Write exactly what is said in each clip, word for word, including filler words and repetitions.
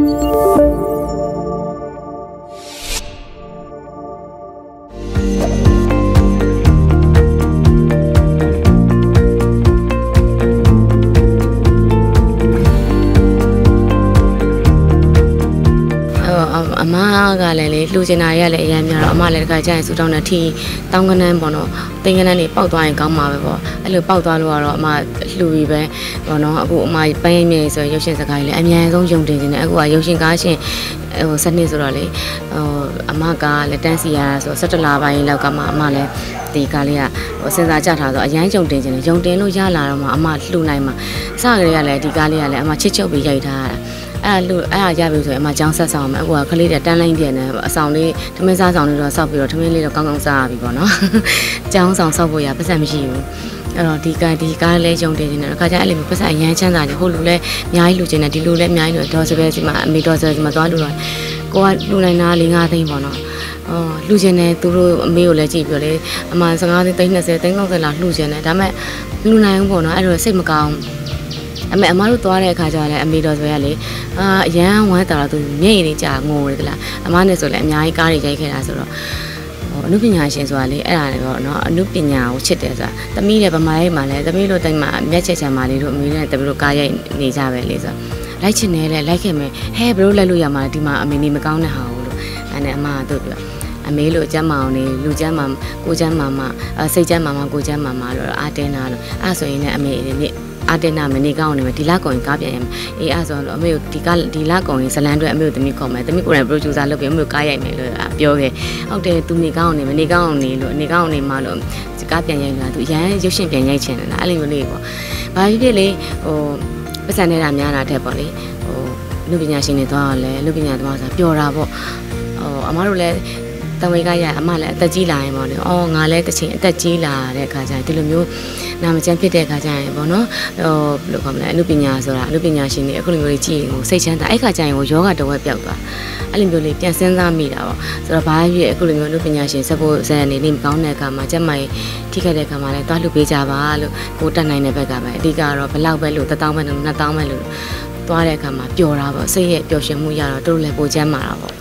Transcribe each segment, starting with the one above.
အမကလည်းလေလှူချင်တာရလည်းအရင်များတော့အမလည်းတခါကျရင်စူတောင်းတဲ့ထီတောင်းကနန်းပေါ့နော်တင်ကနန်းနေပေါက်သွားရင်ကောင်းမှာပဲပေါ့အဲ့လိုပေါက်သွားလို့ကတော့အမလှူပြီးပဲပေါ့နော်အခုအမပန်းရိပ်မြေဆိုရုပ်ရှင်စကားကြီးလည်းအများဆုံးယုံတင်နေတယ်အခုကရုပ်ရှင်ကားရှင်ဟိုစနစ်ဆိုတော့လေဟိုအမကလည်းတန်းစီရတာဆို၁၇လပိုင်းလောက်ကမှအမလည်းဒီကားလေးကဟိုစဉ်းစားကြထားဆိုအရန်ယုံတင်နေတယ်ယုံတင်လို့ရလာတော့မှအမလှူနိုင်မှာစကလေးကလည်းဒီကားလေးကလည်းအမချစ်ချုပ်ပြီးရိုက်ထားတာအဲ့လူအဲ့အရပြီဆိုရင်အမကျောင်းဆက်ဆောင်မယ်အခုကခလေးတွေတန်းလိုင်းပြန်နေအဆောင်လေးထမင်းစားဆောင်လေးတော့စောက်ပြီးတော့ထမင်းလေးတော့ကောင်းကောင်းစားပြီပေါ့နော်ကျောင်းဆောင်စောက်ဖို့ရပတ်စံမရှိဘူးအဲ့တော့ဒီကဒီကားလေးယုံတင်နေတယ်အခါကျအဲ့လိုမျိုးပတ်စံအရန်ချမ်းသာတယ်ဟိုလူလည်းအများကြီးလူချင်တယ်ဒီလူလည်းအများကြီးလို့ဒေါ်စပယ်စီမှာအမေဒေါ်စပယ်စီမှာသွားလူတော့ကိုကလူနိုင်တာ၄၅သိန်းပေါ့နော်အော်လူချင်တယ်သူတို့အမေကိုလည်းကြည့်ပြလေအမ၁၅သိန်း၂၀သိန်း၃၀လောက်လူချင်တယ်ဒါပေမဲ့လူနိုင်ဘူးပေါ့နော်အဲ့တော့စိတ်မကောင်းအမေအမတို့သွားတဲ့အခါကျတော့အမေတော်ဆိုရလေအာအရန်ဝမ်းတာတော့သူမျက်ရည်တွေကြာငိုတယ်ကလားအမနဲ့ဆိုလည်းအများကြီးကားတွေရိုက်ခဲ့တာဆိုတော့ဟိုအနုပညာရှင်ဆိုတာလေအဲ့ဒါလည်းပေါ့နော်အနုပညာကိုချစ်တယ်ဆိုတာသမီးလည်းဗမာရေးမှာလည်းသမီးတို့တိုင်းမှာမျက်ချက်ချမ်းမာလေးတို့အမေနဲ့သမီးတို့ကားရိုက်နေကြပဲလေဆိုလိုက်ချင်တယ်လေလိုက်ခဲ့မယ်ဟဲဘယ်လိုလိုက်လို့ရမှာဒီမှာအမေနေမကောင်းတဲ့ဟာကိုလို့အဲ့နဲ့အမကတို့ပြောအမေလို့ကျမ်းမာအောင်နေလူကျမ်းမာကိုကျမ်းမာမစိတ်ကျမ်းမာမကိုကျမ်းမာမလို့အားတင်းတာလို့အဲ့ဆိုရင်လည်းအမေနေအတင်းနာမနေကောင်းနေမယ်ဒီလကောင်ရင်ကားပြန်ရမယ်အေးအဲ့ဆိုတော့အမေတို့ဒီကဒီလကောင်ရင်ဇလန်တွေအမေတို့သမီးခေါ်မယ်သမီးကိုယ်တိုင် producer လုပ်ပြီးအမေတို့ကားရိုက်မယ်လို့ပြောခဲ့ဟုတ်တယ်သူနေကောင်းနေမယ်နေကောင်းနေလို့နေကောင်းနေမှလို့ကားပြန်ရိုက်လာသူရန်ရုပ်ရှင်ပြန်ရိုက်ချင်တယ်လားအဲ့လိုမျိုးလေးပေါ့ဘာဖြစ်ဖြစ်လေဟိုပတ်စံနေတာများတာတဲ့ပေါ့လေဟိုလူပညာရှင်တွေသွားလဲလူပညာသွားဆိုပျော်တာပေါ့ဟိုအမတို့လည်းတဝေကရအမလည်းအသက်ကြီးလာရင်ပေါ့လေ။အော်ငါလည်းတစ်ချိန်အသက်ကြီးလာတဲ့အခါကျရင်ဒီလိုမျိုးနာမကျန်းဖြစ်တဲ့အခါကျရင်ပေါ့နော်။ဟိုဘယ်လိုခေါ်မလဲအနုပညာဆိုတာအနုပညာရှင်တွေအခုလိုမျိုးကြီးကြည့်ရင်စိတ်ချမ်းသာအဲ့ခါကျရင်ကိုယောဂတဝက်ပြောက်သွား။အဲ့လိုမျိုးလေးပြန်စဉ်းစားမိတာပေါ့။ဆိုတော့ဘာဖြစ်အခုလိုမျိုးအနုပညာရှင်စဖို့ဇာတ်နေနေမကောင်းတဲ့အခါမှာကျမကြီးထိခိုက်တဲ့အခါမှာလည်းတွားလှုပ်ပေးကြပါလို့ကိုတက်နိုင်တဲ့ဘက်ကပဲအဓိကတော့ဘလောက်ပဲလို့တစ်တောင်းပဲလို့နှစ်တောင်းပဲလို့တွားတဲ့အခါမှာပျော်တာပေါ့စိတ်ရဲ့ပျော်ရွှင်မှုရတော့တို့လည်းပိုချမ်းသာတာပေါ့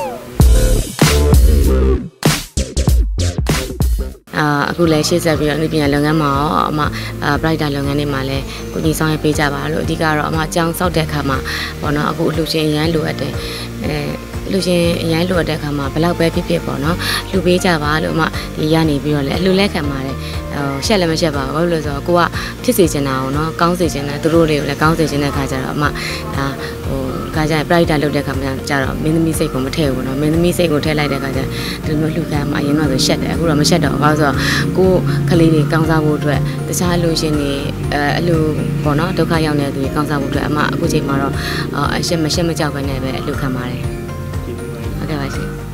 အာအခုလည်းရှေ့ဆက်ပြီးတော့အနုပညာလုပ်ငန်းမှာရောအမအာ brighter လုပ်ငန်းတွေမှာလည်းကိုကြီးဆောင်ရွက်ပေးကြပါလို့အဓိကတော့အမအကြောင်းစောက်တဲ့အခါမှာပေါ့နော်အခုအလှူရှင်အရန်လိုအပ်တယ်အဲလူချင်းအရင်လိုတဲ့အခါမှာဘလောက်ပဲဖြစ်ဖြစ်ပေါ့နော်လူပေးကြပါလို့အမဒီရနေပြီးတော့လေအလှလက်ခံပါတယ်ဟိုရှက်လည်းမရှက်ပါဘူးဘာလို့လဲဆိုတော့ကိုကဖြစ်စေချင်တာအောင်နော်ကောင်းစေချင်တယ်သူတို့တွေကိုလည်းကောင်းစေချင်တဲ့အခါကျတော့အမဒါဟိုခါကျရင် brighter လုပ်တဲ့အခါမှာကျတော့မင်းသမီးစိတ်ကိုမထည့်ဘူးနော်မင်းသမီးစိတ်ကိုထည့်လိုက်တဲ့အခါကျဒီလိုလှူခံမှာအရင်တော့ဆိုရှက်တယ်အခုတော့မရှက်တော့ဘူးဘာလို့ဆိုတော့ကိုကလေးတွေကောင်းစားဖို့အတွက်တခြားလူရှင်တွေအဲအလှပေါ့နော်ဒုက္ခရောက်နေတဲ့သူတွေကောင်းစားဖို့အတွက်အမအခုချိန်မှာတော့အရှက်မရှက်မကြောက်ဘဲနဲ့ပဲအလှခံပါတယ်ဟုတ်ကဲ့ပါရှင်